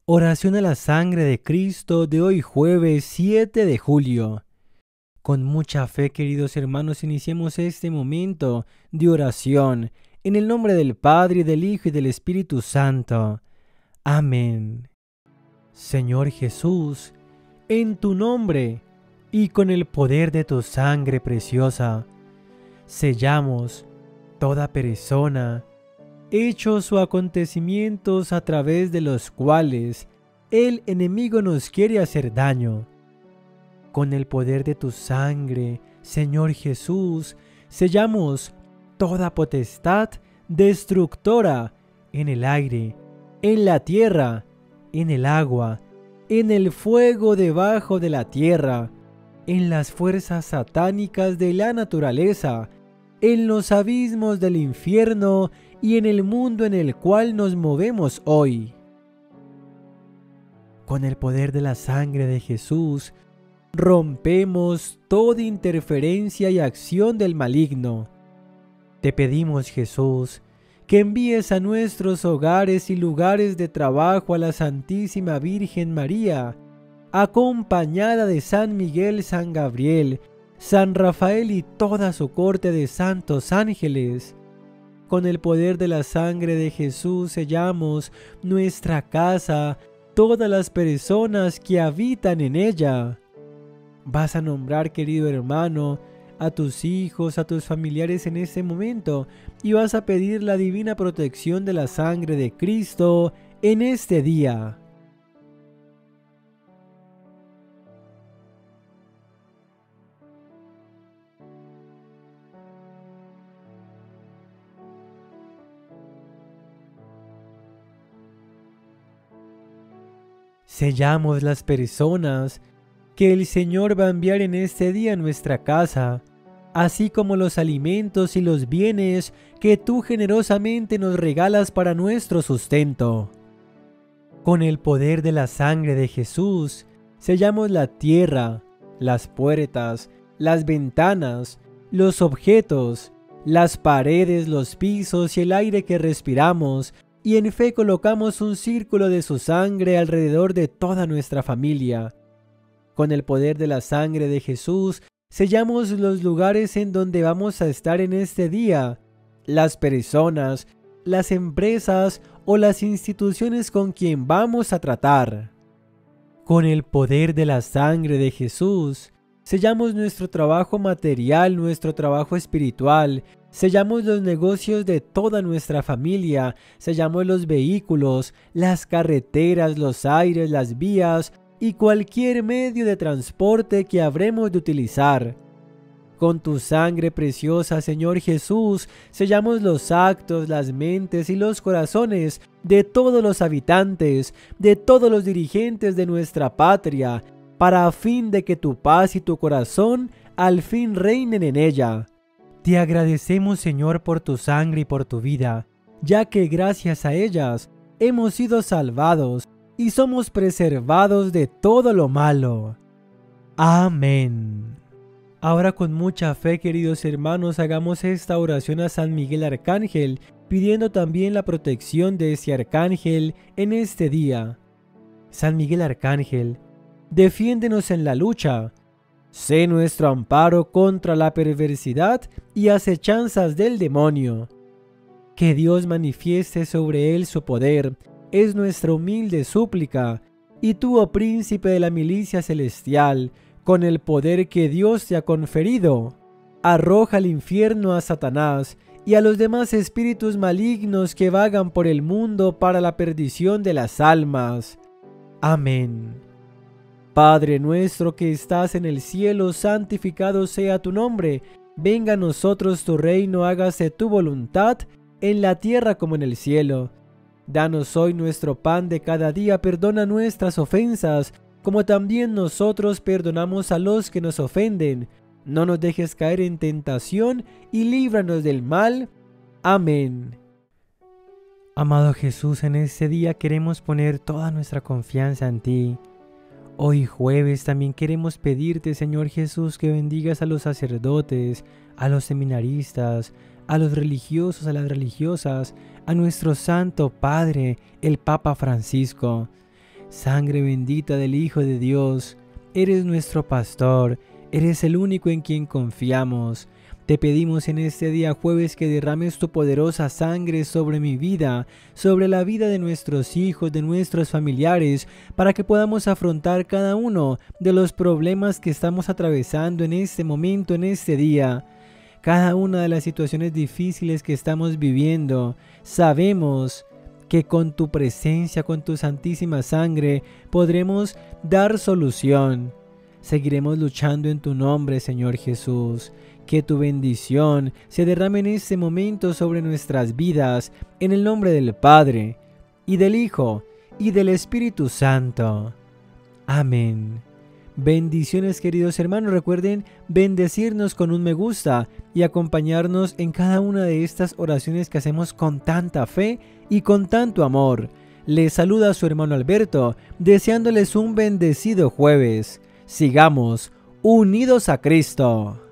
Oración a la sangre de Cristo de hoy jueves 7 de julio. Con mucha fe, queridos hermanos, iniciemos este momento de oración en el nombre del Padre, del Hijo y del Espíritu Santo. Amén. Señor Jesús, en tu nombre y con el poder de tu sangre preciosa, sellamos toda persona, hechos o acontecimientos a través de los cuales el enemigo nos quiere hacer daño. Con el poder de tu sangre, Señor Jesús, sellamos toda potestad destructora en el aire, en la tierra, en el agua, en el fuego debajo de la tierra, en las fuerzas satánicas de la naturaleza, en los abismos del infierno y en el mundo en el cual nos movemos hoy. Con el poder de la sangre de Jesús, rompemos toda interferencia y acción del maligno. Te pedimos, Jesús, que envíes a nuestros hogares y lugares de trabajo a la Santísima Virgen María, acompañada de San Miguel, San Gabriel, San Rafael y toda su corte de santos ángeles. Con el poder de la sangre de Jesús sellamos nuestra casa, todas las personas que habitan en ella. Vas a nombrar, querido hermano, a tus hijos, a tus familiares en este momento y vas a pedir la divina protección de la sangre de Cristo en este día. Sellamos las personas que el Señor va a enviar en este día a nuestra casa, así como los alimentos y los bienes que tú generosamente nos regalas para nuestro sustento. Con el poder de la sangre de Jesús, sellamos la tierra, las puertas, las ventanas, los objetos, las paredes, los pisos y el aire que respiramos, y en fe colocamos un círculo de su sangre alrededor de toda nuestra familia. Con el poder de la sangre de Jesús, sellamos los lugares en donde vamos a estar en este día, las personas, las empresas o las instituciones con quien vamos a tratar. Con el poder de la sangre de Jesús, sellamos nuestro trabajo material, nuestro trabajo espiritual, sellamos los negocios de toda nuestra familia, sellamos los vehículos, las carreteras, los aires, las vías y cualquier medio de transporte que habremos de utilizar. Con tu sangre preciosa, Señor Jesús, sellamos los actos, las mentes y los corazones de todos los habitantes, de todos los dirigentes de nuestra patria, para a fin de que tu paz y tu corazón al fin reinen en ella. Te agradecemos, Señor, por tu sangre y por tu vida, ya que gracias a ellas hemos sido salvados y somos preservados de todo lo malo. Amén. Ahora con mucha fe, queridos hermanos, hagamos esta oración a San Miguel Arcángel, pidiendo también la protección de ese arcángel en este día. San Miguel Arcángel, defiéndenos en la lucha. Sé nuestro amparo contra la perversidad y acechanzas del demonio. Que Dios manifieste sobre él su poder, es nuestra humilde súplica, y tú, oh príncipe de la milicia celestial, con el poder que Dios te ha conferido, arroja al infierno a Satanás y a los demás espíritus malignos que vagan por el mundo para la perdición de las almas. Amén. Padre nuestro que estás en el cielo, santificado sea tu nombre. Venga a nosotros tu reino, hágase tu voluntad, en la tierra como en el cielo. Danos hoy nuestro pan de cada día, perdona nuestras ofensas, como también nosotros perdonamos a los que nos ofenden. No nos dejes caer en tentación y líbranos del mal. Amén. Amado Jesús, en este día queremos poner toda nuestra confianza en ti. Hoy jueves también queremos pedirte, Señor Jesús, que bendigas a los sacerdotes, a los seminaristas, a los religiosos, a las religiosas, a nuestro Santo Padre, el Papa Francisco. Sangre bendita del Hijo de Dios, eres nuestro pastor, eres el único en quien confiamos. Te pedimos en este día jueves que derrames tu poderosa sangre sobre mi vida, sobre la vida de nuestros hijos, de nuestros familiares, para que podamos afrontar cada uno de los problemas que estamos atravesando en este momento, en este día. Cada una de las situaciones difíciles que estamos viviendo, sabemos que con tu presencia, con tu santísima sangre, podremos dar solución. Seguiremos luchando en tu nombre, Señor Jesús. Que tu bendición se derrame en este momento sobre nuestras vidas, en el nombre del Padre, y del Hijo, y del Espíritu Santo. Amén. Bendiciones, queridos hermanos. Recuerden bendecirnos con un me gusta y acompañarnos en cada una de estas oraciones que hacemos con tanta fe y con tanto amor. Les saluda su hermano Alberto, deseándoles un bendecido jueves. Sigamos unidos a Cristo.